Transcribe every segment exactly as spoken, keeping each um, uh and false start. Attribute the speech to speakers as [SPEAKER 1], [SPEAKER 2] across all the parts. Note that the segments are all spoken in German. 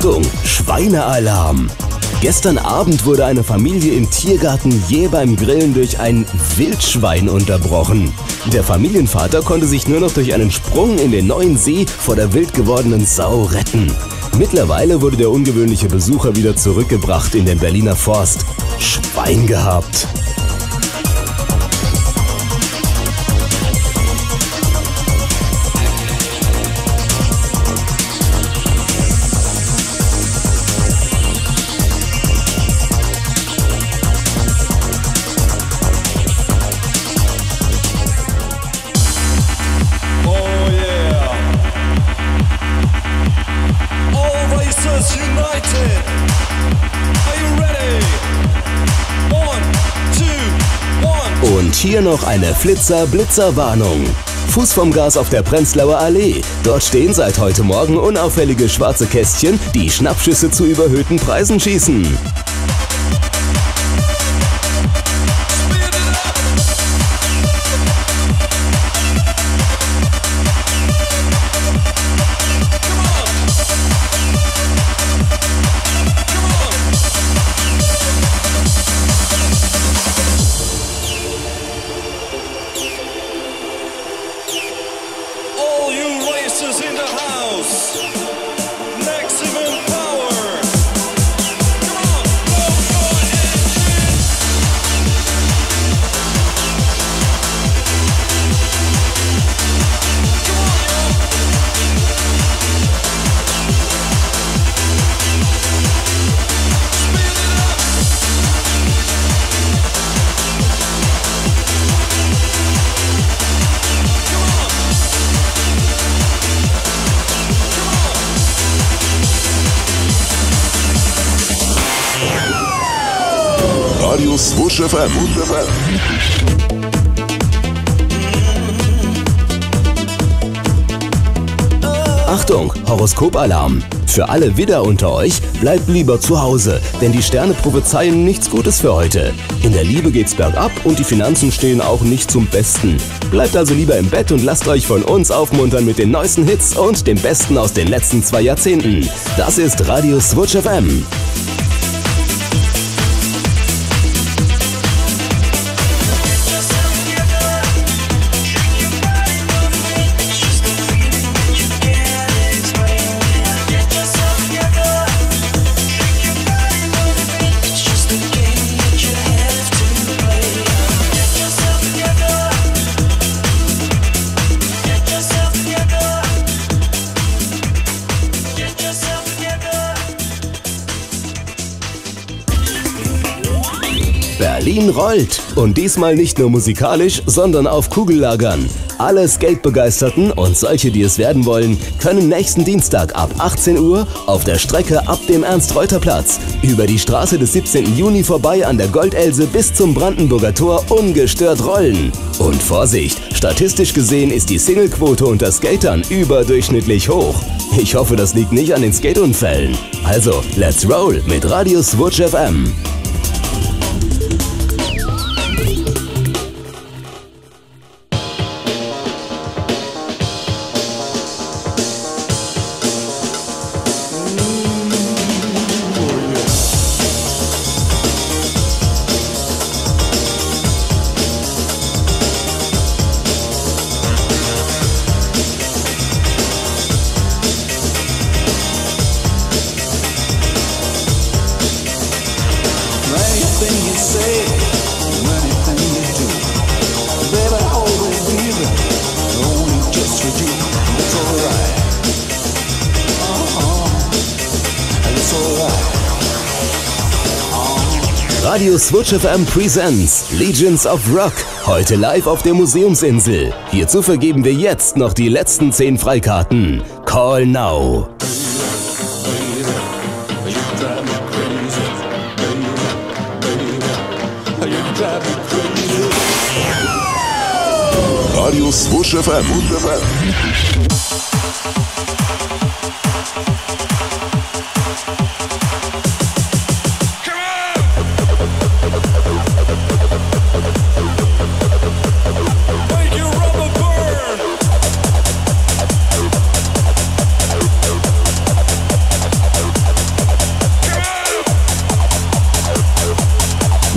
[SPEAKER 1] Achtung, Schweinealarm! Gestern Abend wurde eine Familie im Tiergarten jäh beim Grillen durch ein Wildschwein unterbrochen. Der Familienvater konnte sich nur noch durch einen Sprung in den neuen See vor der wild gewordenen Sau retten. Mittlerweile wurde der ungewöhnliche Besucher wieder zurückgebracht in den Berliner Forst. Schwein gehabt! Und hier noch eine Flitzer-Blitzer-Warnung. Fuß vom Gas auf der Prenzlauer Allee. Dort stehen seit heute Morgen unauffällige schwarze Kästchen, die Schnappschüsse zu überhöhten Preisen schießen.
[SPEAKER 2] Radio Swoosh F M.
[SPEAKER 1] Achtung, Horoskopalarm! Für alle Widder unter euch, bleibt lieber zu Hause, denn die Sterne prophezeien nichts Gutes für heute. In der Liebe geht's bergab und die Finanzen stehen auch nicht zum Besten. Bleibt also lieber im Bett und lasst euch von uns aufmuntern mit den neuesten Hits und dem Besten aus den letzten zwei Jahrzehnten. Das ist Radio Swoosh F M. Berlin rollt. Und diesmal nicht nur musikalisch, sondern auf Kugellagern. Alle Skatebegeisterten und solche, die es werden wollen, können nächsten Dienstag ab achtzehn Uhr auf der Strecke ab dem Ernst-Reuter-Platz über die Straße des siebzehnten Juni vorbei an der Goldelse bis zum Brandenburger Tor ungestört rollen. Und Vorsicht, statistisch gesehen ist die Singlequote unter Skatern überdurchschnittlich hoch. Ich hoffe, das liegt nicht an den Skateunfällen. Also, let's roll mit Radio Swoosh F M. Radio Swoosh F M presents Legions of Rock. Heute live auf der Museumsinsel. Hierzu vergeben wir jetzt noch die letzten zehn Freikarten. Call now.
[SPEAKER 2] Radio Swoosh F M.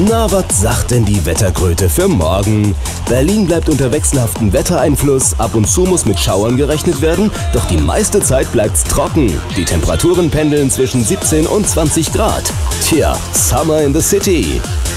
[SPEAKER 1] Na, was sagt denn die Wetterkröte für morgen? Berlin bleibt unter wechselhaftem Wettereinfluss, ab und zu muss mit Schauern gerechnet werden, doch die meiste Zeit bleibt's trocken. Die Temperaturen pendeln zwischen siebzehn und zwanzig Grad. Tja, Summer in the City.